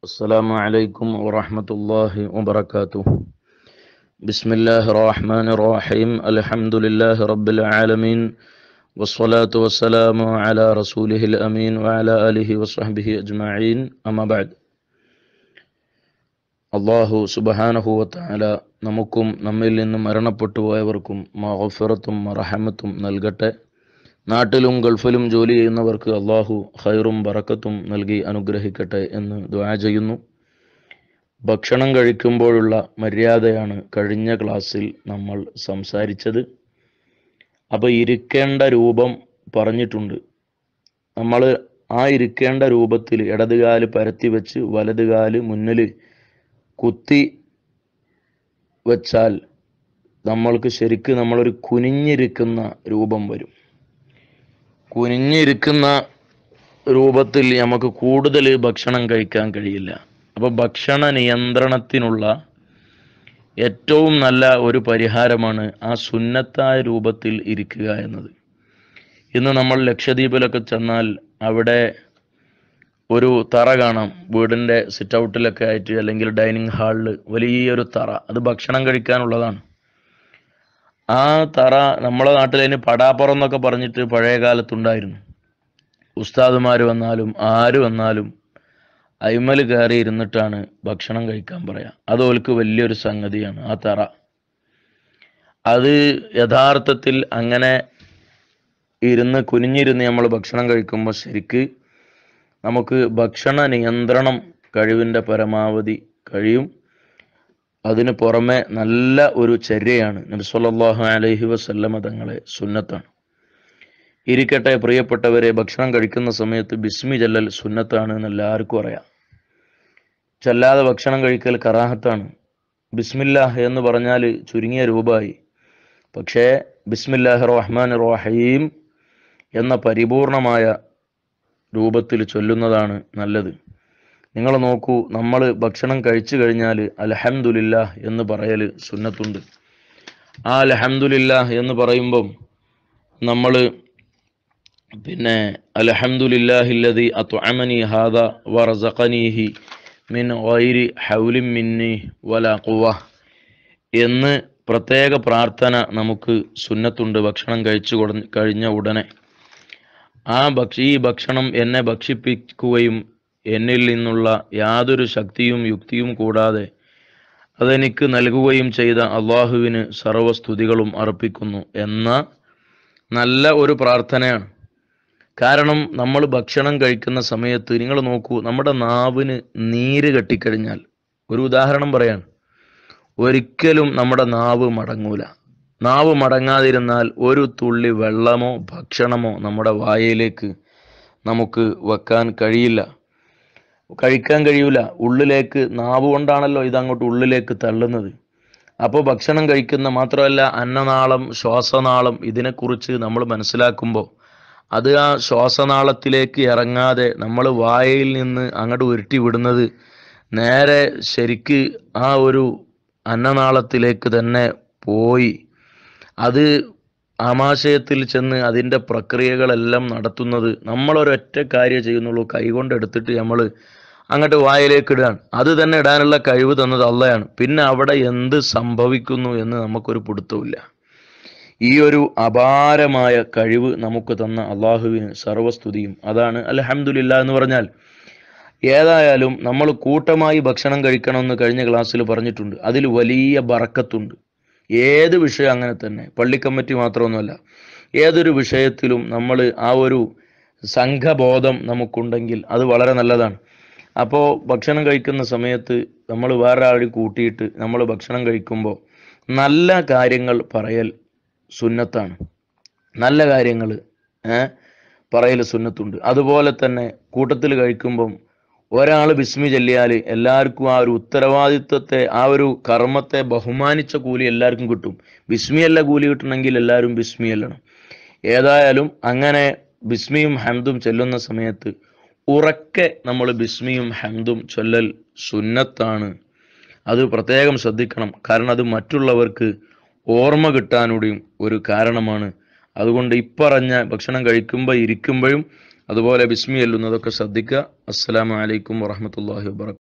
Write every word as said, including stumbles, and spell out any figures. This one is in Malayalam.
السلام عليكم ورحمة الله وبركاته. بسم الله الرحمن الرحيم. الحمد لله رب العالمين، والصلاة والسلام على رسوله الأمين وعلى آله وصحبه أجمعين. أما بعد. അള്ളാഹു സുബ്ഹാനഹു വതആല നമുക്കും നമ്മിൽ നിന്നും മരണപ്പെട്ടു പോയവർക്കും മഗ്ഫിറത്തും റഹമത്തും നൽകട്ടെ. നാട്ടിലും ഗൾഫിലും ജോലി ചെയ്യുന്നവർക്ക് അള്ളാഹു ഖൈറും ബറക്കത്തും നൽകി അനുഗ്രഹിക്കട്ടെ എന്ന് ദുആ ചെയ്യുന്നു. ഭക്ഷണം കഴിക്കുമ്പോഴുള്ള മര്യാദയാണ് കഴിഞ്ഞ ക്ലാസ്സിൽ നമ്മൾ സംസാരിച്ചത്. അപ്പോൾ ഇരിക്കേണ്ട രൂപം പറഞ്ഞിട്ടുണ്ട്. നമ്മൾ ആ ഇരിക്കേണ്ട രൂപത്തിൽ ഇടതുകാല് പരത്തി വെച്ച് വലതുകാല് മുന്നിൽ കുത്തി വച്ചാൽ നമ്മൾക്ക് ശരിക്ക് നമ്മളൊരു കുനിഞ്ഞിരിക്കുന്ന രൂപം വരും. കുനിഞ്ഞിരിക്കുന്ന രൂപത്തിൽ നമുക്ക് കൂടുതൽ ഭക്ഷണം കഴിക്കാൻ കഴിയില്ല. അപ്പോൾ ഭക്ഷണ നിയന്ത്രണത്തിനുള്ള ഏറ്റവും നല്ല ഒരു പരിഹാരമാണ് ആ സുന്നത്തായ രൂപത്തിൽ ഇരിക്കുക എന്നത്. ഇന്ന് നമ്മൾ ലക്ഷദ്വീപിലൊക്കെ ചെന്നാൽ അവിടെ ഒരു തറ കാണാം. വീടിൻ്റെ സിറ്റ് ഔട്ടിലൊക്കെ ആയിട്ട് അല്ലെങ്കിൽ ഡൈനിങ് ഹാളിൽ വലിയൊരു തറ, അത് ഭക്ഷണം കഴിക്കാനുള്ളതാണ്. ആ തറ നമ്മളെ നാട്ടിൽ അതിന് പടാപ്പുറം എന്നൊക്കെ പറഞ്ഞിട്ട് പഴയ കാലത്തുണ്ടായിരുന്നു. ഉസ്താദുമാർ വന്നാലും ആര് വന്നാലും അയിമൽ കയറി ഇരുന്നിട്ടാണ് ഭക്ഷണം കഴിക്കാൻ പറയാം. അത് ഓൽക്ക് വലിയൊരു സംഗതിയാണ് ആ തറ. അത് യഥാർത്ഥത്തിൽ അങ്ങനെ ഇരുന്ന് കുനിഞ്ഞിരുന്ന് നമ്മൾ ഭക്ഷണം കഴിക്കുമ്പോൾ ശരിക്ക് നമുക്ക് ഭക്ഷണ നിയന്ത്രണം കഴിവിൻ്റെ പരമാവധി കഴിയും. അതിന് പുറമെ നല്ല ഒരു ചര്യയാണ്. നബി സല്ലല്ലാഹു അലൈഹി വസല്ലമ തങ്ങളെ സുന്നത്താണ്. ഇരിക്കട്ടെ പ്രിയപ്പെട്ടവരെ, ഭക്ഷണം കഴിക്കുന്ന സമയത്ത് ബിസ്മി ചൊല്ലൽ സുന്നത്താണ് എന്ന് എല്ലാവർക്കും അറിയാം. ചൊല്ലാതെ ഭക്ഷണം കഴിക്കൽ കറാഹത്താണ്. ബിസ്മില്ലാഹ് എന്ന് പറഞ്ഞാൽ ചുരുങ്ങിയ രൂപമായി. പക്ഷേ ബിസ്മില്ലാഹിർ റഹ്മാനിർ റഹീം എന്ന പരിപൂർണമായ രൂപത്തിൽ ചൊല്ലുന്നതാണ് നല്ലത്. നിങ്ങൾ നോക്കൂ, നമ്മൾ ഭക്ഷണം കഴിച്ചു കഴിഞ്ഞാൽ അൽഹംദുലില്ലാഹ് എന്ന് പറയൽ സുന്നത്തുണ്ട്. ആ അൽഹംദുലില്ലാഹ് എന്ന് പറയുമ്പം നമ്മൾ പിന്നെ അൽഹംദുലില്ലാഹില്ലദി അത്അമനി ഹാദാ വറസഖനീഹി മിൻ ഗൈരി ഹൗലിൻ മിന്നി വലാ ഖുവ എന്ന് പ്രത്യേക പ്രാർത്ഥന നമുക്ക് സുന്നത്തുണ്ട് ഭക്ഷണം കഴിച്ചു കഴിഞ്ഞ ഉടനെ. ആ ഭക്ഷ ഈ ഭക്ഷണം എന്നെ ഭക്ഷിപ്പിക്കുകയും എന്നിൽ നിന്നുള്ള യാതൊരു ശക്തിയും യുക്തിയും കൂടാതെ അതെനിക്ക് നൽകുകയും ചെയ്ത അള്ളാഹുവിന് സർവസ്തുതികളും അർപ്പിക്കുന്നു എന്ന നല്ല ഒരു പ്രാർത്ഥനയാണ്. കാരണം നമ്മൾ ഭക്ഷണം കഴിക്കുന്ന സമയത്ത് നിങ്ങൾ നോക്കൂ, നമ്മുടെ നാവിന് നീര് കെട്ടിക്കഴിഞ്ഞാൽ, ഒരു ഉദാഹരണം പറയാൻ, ഒരിക്കലും നമ്മുടെ നാവ് മടങ്ങൂല. നാവ് മടങ്ങാതിരുന്നാൽ ഒരു തുള്ളി വെള്ളമോ ഭക്ഷണമോ നമ്മുടെ വായയിലേക്ക് നമുക്ക് വെക്കാൻ കഴിയില്ല, കഴിക്കാൻ കഴിയൂല. ഉള്ളിലേക്ക് നാവ് കൊണ്ടാണല്ലോ ഇതങ്ങോട്ട് ഉള്ളിലേക്ക് തള്ളുന്നത്. അപ്പോൾ ഭക്ഷണം കഴിക്കുന്ന മാത്രമല്ല അന്നനാളം, ശ്വാസനാളം, ഇതിനെക്കുറിച്ച് നമ്മൾ മനസ്സിലാക്കുമ്പോൾ അത് ആ ശ്വാസനാളത്തിലേക്ക് ഇറങ്ങാതെ നമ്മൾ വായയിൽ നിന്ന് അങ്ങോട്ട് ഉരുട്ടി വിടുന്നത് നേരെ ശരിക്ക് ആ ഒരു അന്നനാളത്തിലേക്ക് തന്നെ പോയി അത് ആമാശയത്തിൽ ചെന്ന് അതിൻ്റെ പ്രക്രിയകളെല്ലാം നടത്തുന്നത് നമ്മളൊരൊറ്റ കാര്യം ചെയ്യുന്നുള്ളൂ, കൈകൊണ്ട് എടുത്തിട്ട് നമ്മൾ അങ്ങോട്ട് വായിലേക്ക് ഇടുകയാണ്. അത് തന്നെ ഇടാനുള്ള കഴിവ് തന്നത് അള്ളയാണ്. പിന്നെ അവിടെ എന്ത് സംഭവിക്കുന്നു എന്ന് നമുക്കൊരു പിടുത്തമില്ല. ഈ ഒരു അപാരമായ കഴിവ് നമുക്ക് തന്ന അള്ളാഹുവിന് സർവസ്തുതിയും. അതാണ് അൽഹംദുലില്ലാഹ് എന്ന് പറഞ്ഞാൽ. ഏതായാലും നമ്മൾ കൂട്ടമായി ഭക്ഷണം കഴിക്കണമെന്ന് കഴിഞ്ഞ ക്ലാസ്സിൽ പറഞ്ഞിട്ടുണ്ട്. അതിൽ വലിയ ബറക്കത്തുണ്ട്. ഏത് വിഷയം അങ്ങനെ തന്നെ, പള്ളി കമ്മിറ്റി മാത്രമൊന്നുമല്ല, ഏതൊരു വിഷയത്തിലും നമ്മൾ ആ ഒരു സംഘബോധം നമുക്കുണ്ടെങ്കിൽ അത് വളരെ നല്ലതാണ്. അപ്പോൾ ഭക്ഷണം കഴിക്കുന്ന സമയത്ത് നമ്മൾ വേറെ ആരും കൂട്ടിയിട്ട് നമ്മൾ ഭക്ഷണം കഴിക്കുമ്പോൾ നല്ല കാര്യങ്ങൾ പറയൽ സുന്നത്താണ്. നല്ല കാര്യങ്ങൾ പറയൽ സുന്നത്തുണ്ട്. അതുപോലെ തന്നെ കൂട്ടത്തിൽ കഴിക്കുമ്പം ഒരാൾ ബിസ്മി ചൊല്ലിയാൽ എല്ലാവർക്കും ആ ഒരു ഉത്തരവാദിത്വത്തെ, ആ ഒരു കർമ്മത്തെ ബഹുമാനിച്ച കൂലി എല്ലാവർക്കും കിട്ടും. ബിസ്മിയല്ല കൂലി കിട്ടണമെങ്കിൽ എല്ലാവരും ബിസ്മി ചൊല്ലണം. ഏതായാലും അങ്ങനെ ബിസ്മിയും ഹംദും ചൊല്ലുന്ന സമയത്ത് ഉറക്കെ നമ്മൾ ബിസ്മിയും ഹംദും ചൊല്ലൽ സുന്നത്താണ്. അത് പ്രത്യേകം ശ്രദ്ധിക്കണം. കാരണം അത് മറ്റുള്ളവർക്ക് ഓർമ്മ കിട്ടാനൂടെയും ഒരു കാരണമാണ്. അതുകൊണ്ട് ഇപ്പറഞ്ഞ ഭക്ഷണം കഴിക്കുമ്പോൾ ഇരിക്കുമ്പോഴും അതുപോലെ ബിസ്മി ചൊല്ലുന്നതൊക്കെ ശ്രദ്ധിക്കുക. അസ്സലാമു അലൈക്കും വറഹ്മത്തുള്ളാഹി വബറകാതുഹു.